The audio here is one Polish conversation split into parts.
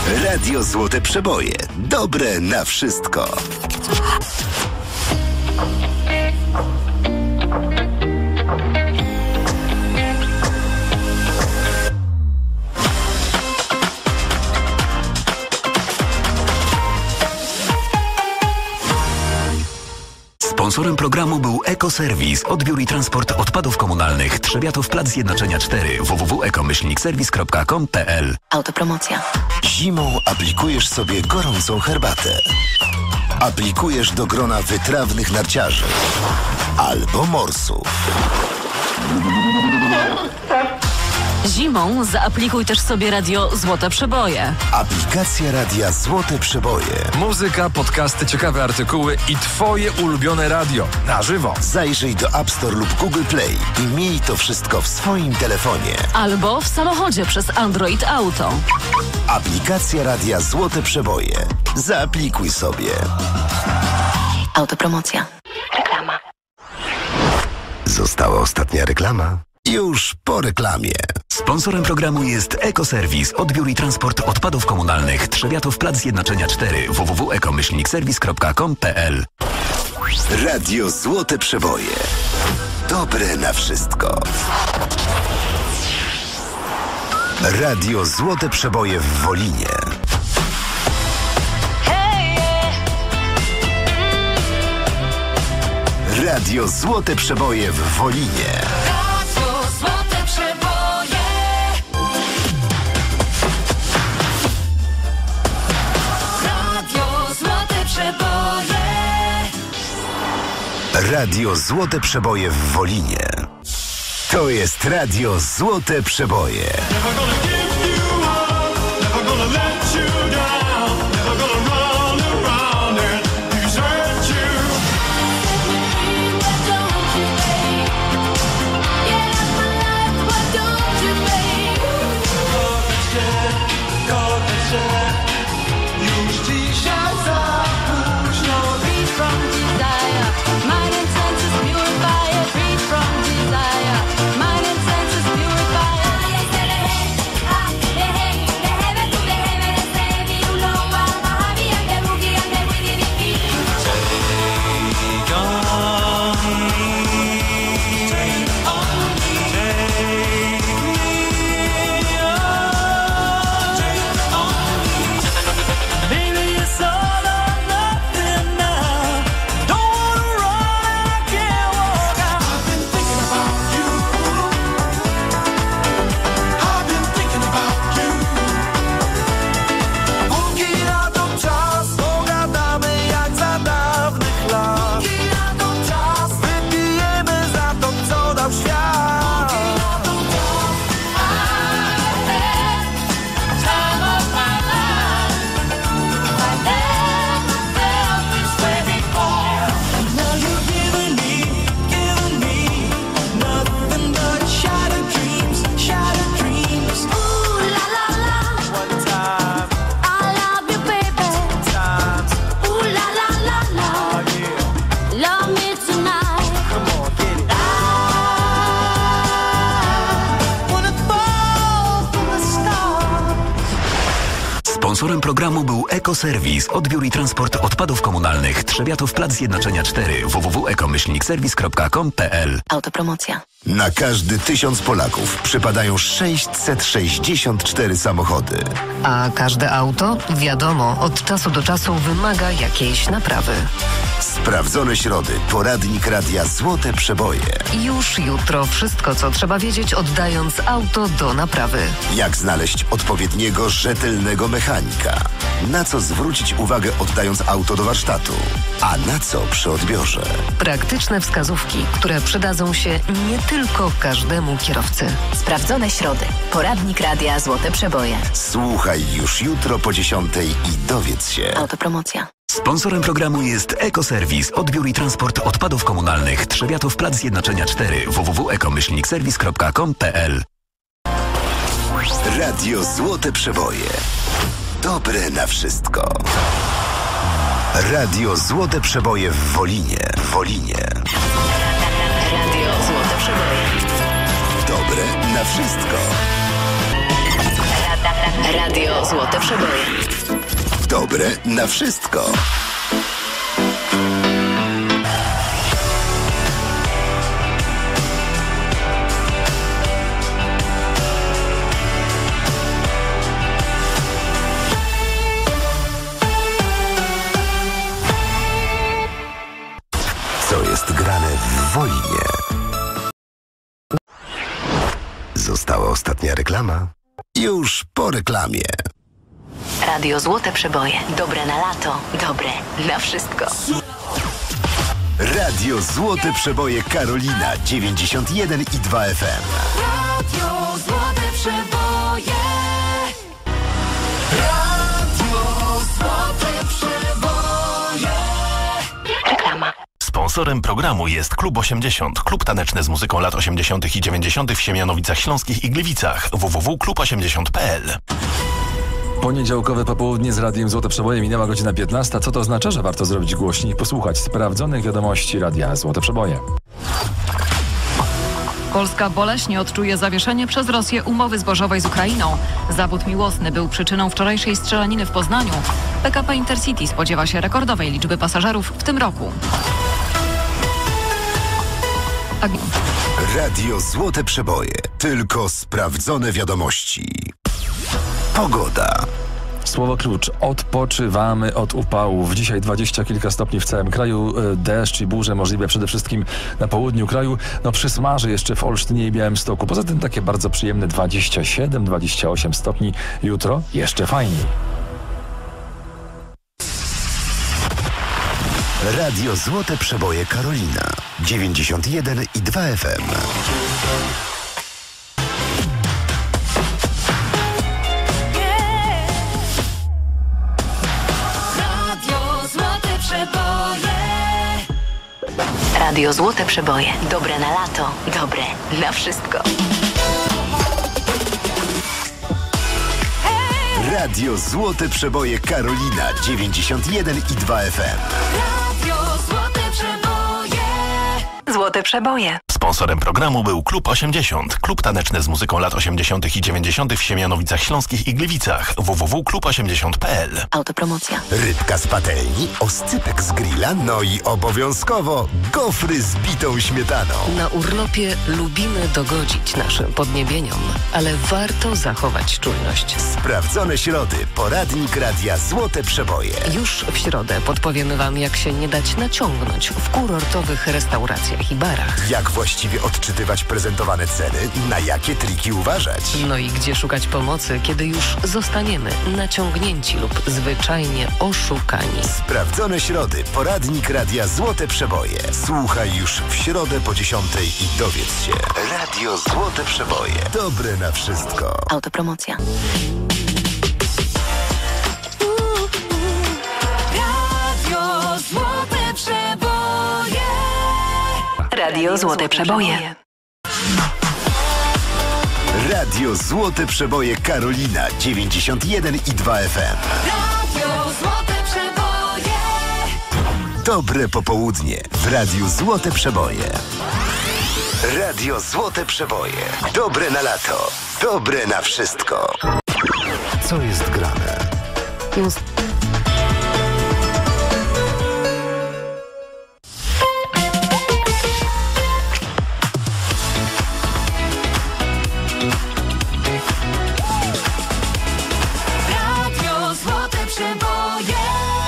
Radio Złote Przeboje. Dobre na wszystko. Sponsorem programu był Ekoserwis, odbiór i transport odpadów komunalnych. Trzebiatów, plac Zjednoczenia 4, www.eko-serwis.com.pl. Autopromocja. Zimą aplikujesz sobie gorącą herbatę. Aplikujesz do grona wytrawnych narciarzy albo morsów. Zimą zaaplikuj też sobie radio Złote Przeboje. Aplikacja radia Złote Przeboje. Muzyka, podcasty, ciekawe artykuły i Twoje ulubione radio na żywo. Zajrzyj do App Store lub Google Play i miej to wszystko w swoim telefonie. Albo w samochodzie przez Android Auto. Aplikacja radia Złote Przeboje. Zaaplikuj sobie. Autopromocja. Reklama. Została ostatnia reklama. Już po reklamie. Sponsorem programu jest Ekoserwis, odbiór i transport odpadów komunalnych. Trzebiatów, plac Zjednoczenia 4, www.eko-serwis.com.pl. Radio Złote Przeboje. Dobre na wszystko. Radio Złote Przeboje w Wolinie. Radio Złote Przeboje w Wolinie. Radio Złote Przeboje w Wolinie. To jest Radio Złote Przeboje. Sponsorem programu był Ekoserwis, odbiór i transport odpadów komunalnych. Trzebiatów, plac Zjednoczenia 4, www.eko-serwis.com.pl. Autopromocja. Na każdy 1000 Polaków przypadają 664 samochody. A każde auto, wiadomo, od czasu do czasu wymaga jakiejś naprawy. Sprawdzone środy. Poradnik radia Złote Przeboje. Już jutro wszystko, co trzeba wiedzieć, oddając auto do naprawy. Jak znaleźć odpowiedniego, rzetelnego mechanika? Na co zwrócić uwagę, oddając auto do warsztatu? A na co przy odbiorze? Praktyczne wskazówki, które przydadzą się nie tylko każdemu kierowcy. Sprawdzone środy. Poradnik radia Złote Przeboje. Słuchaj już jutro po 10:00 i dowiedz się. Autopromocja. Sponsorem programu jest Ekoserwis, odbiór i transport odpadów komunalnych. Trzebiatów, plac Zjednoczenia 4, www.eko-serwis.com.pl. Radio Złote Przeboje. Dobre na wszystko. Radio Złote Przeboje w Wolinie. Radio Złote Przeboje. Dobre na wszystko. Radio Złote Przeboje. Dobre na wszystko. Co jest grane w wojnie? Została ostatnia reklama? Już po reklamie. Radio Złote Przeboje. Dobre na lato. Dobre na wszystko. Radio Złote Przeboje Karolina 91,2 FM. Radio Złote Przeboje. Radio Złote Przeboje. Reklama. Sponsorem programu jest Klub 80, klub taneczny z muzyką lat 80. i 90. w Siemianowicach Śląskich i Gliwicach. www.klub80.pl. Poniedziałkowe popołudnie z Radiem Złote Przeboje, minęła godzina 15. Co to oznacza? Że warto zrobić głośniej i posłuchać sprawdzonych wiadomości Radia Złote Przeboje. Polska boleśnie odczuje zawieszenie przez Rosję umowy zbożowej z Ukrainą. Zawód miłosny był przyczyną wczorajszej strzelaniny w Poznaniu. PKP Intercity spodziewa się rekordowej liczby pasażerów w tym roku. Radio Złote Przeboje. Tylko sprawdzone wiadomości. Pogoda. Słowo klucz. Odpoczywamy od upałów. Dzisiaj 20 kilka stopni w całym kraju. Deszcz i burze możliwe przede wszystkim na południu kraju. Przysmaży jeszcze w Olsztynie i Białymstoku. Poza tym takie bardzo przyjemne 27-28 stopni. Jutro jeszcze fajniej. Radio Złote Przeboje Karolina 91,2 FM. Radio Złote Przeboje. Dobre na lato. Dobre na wszystko. Radio Złote Przeboje Karolina 91,2 FM. Radio Złote Przeboje. Złote Przeboje. Sponsorem programu był Klub 80, klub taneczny z muzyką lat 80. i 90. w Siemianowicach Śląskich i Gliwicach. www.klub80.pl. Autopromocja. Rybka z patelni, oscypek z grilla, no i obowiązkowo gofry z bitą śmietaną. Na urlopie lubimy dogodzić naszym podniebieniom, ale warto zachować czujność. Sprawdzone środy, poradnik Radia Złote Przeboje. Już w środę podpowiemy Wam, jak się nie dać naciągnąć w kurortowych restauracjach i barach. Jak właściwie odczytywać prezentowane ceny, na jakie triki uważać. No i gdzie szukać pomocy, kiedy już zostaniemy naciągnięci lub zwyczajnie oszukani. Sprawdzone środy, poradnik Radia Złote Przeboje. Słuchaj już w środę po 10 i dowiedz się. Radio Złote Przeboje. Dobre na wszystko. Autopromocja. Radio Złote Przeboje. Radio Złote Przeboje. Radio Złote Przeboje Karolina 91,2 FM. Radio Złote Przeboje. Dobre popołudnie w Radiu Złote Przeboje. Radio Złote Przeboje. Dobre na lato. Dobre na wszystko. Co jest grane? Radio Złote Przeboje.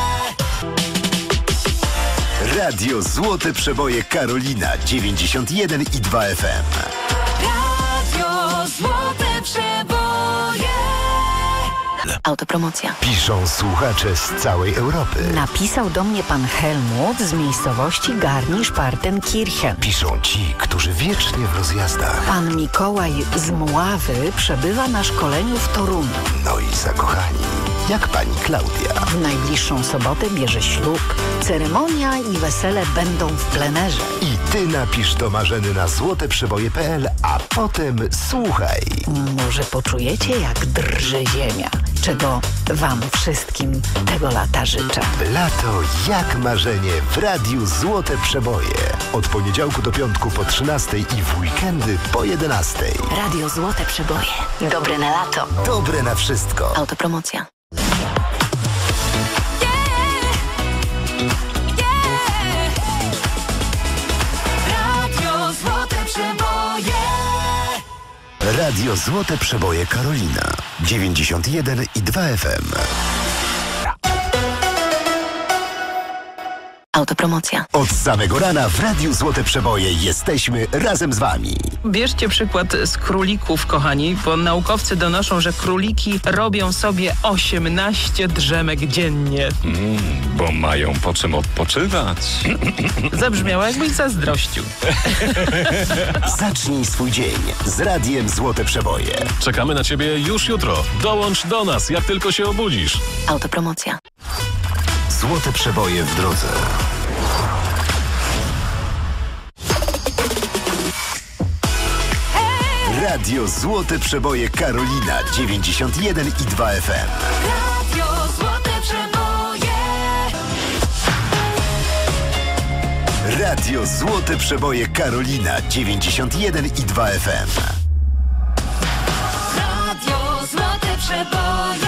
Radio Złote Przeboje Karolina 91,2 FM. Radio Złote Przeboje. Autopromocja. Piszą słuchacze z całej Europy. Napisał do mnie pan Helmut z miejscowości Garmisch-Partenkirchen. Piszą ci, którzy wiecznie w rozjazdach. Pan Mikołaj z Mławy przebywa na szkoleniu w Toruniu. No i zakochani, jak pani Klaudia. W najbliższą sobotę bierze ślub. Ceremonia i wesele będą w plenerze. I ty napisz do Marzeny na złoteprzeboje.pl, a potem słuchaj. Może poczujecie, jak drży ziemia. czego wam wszystkim tego lata życzę. Lato jak marzenie w Radiu Złote Przeboje. Od poniedziałku do piątku po 13 i w weekendy po 11. Radio Złote Przeboje. Dobre na lato. Dobre na wszystko. Autopromocja. Radio Złote Przeboje. Radio Złote Przeboje Karolina 91,2 FM. Autopromocja. Od samego rana w Radiu Złote Przeboje jesteśmy razem z wami. Bierzcie przykład z królików, kochani, bo naukowcy donoszą, że króliki robią sobie 18 drzemek dziennie. Bo mają po czym odpoczywać. Zabrzmiało, jakbyś zazdrościł. Zacznij swój dzień z Radiem Złote Przeboje. Czekamy na ciebie już jutro. Dołącz do nas, jak tylko się obudzisz. Autopromocja. Złote Przeboje w drodze. Radio Złote Przeboje Karolina 91,2 FM. Radio Złote Przeboje. Radio Złote Przeboje Karolina 91,2 FM. Radio Złote Przeboje.